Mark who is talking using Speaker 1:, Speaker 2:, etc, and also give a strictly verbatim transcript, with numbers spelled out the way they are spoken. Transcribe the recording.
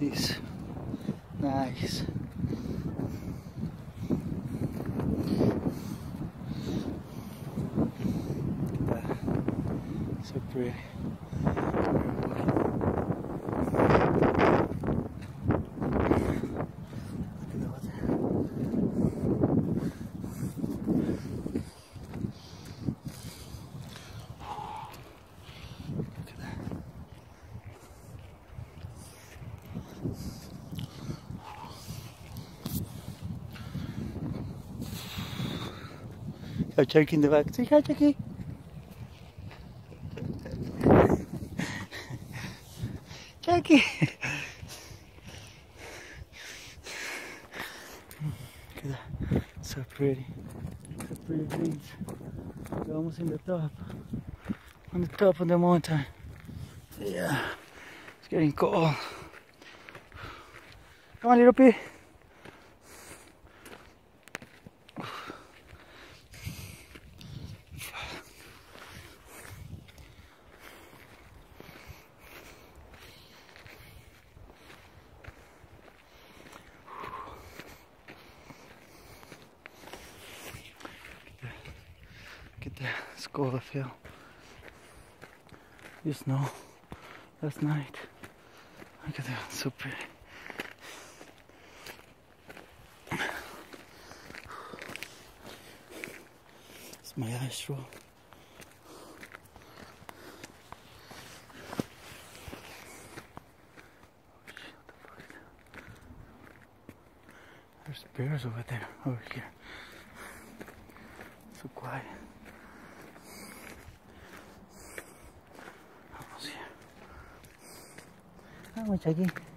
Speaker 1: this. Nice. Look at that. So pretty. Go Chucky in the back. Say hi, Chucky. Chucky. Look at that. So pretty. So pretty things. We're almost in the top. On the top of the mountain. Yeah. It's getting cold. Come on, little pig. Look at the skull of hill. You snow last night. Look at that, so pretty. It's my astral. There's bears over there, over here. So quiet. Almost here. Come on, Chucky.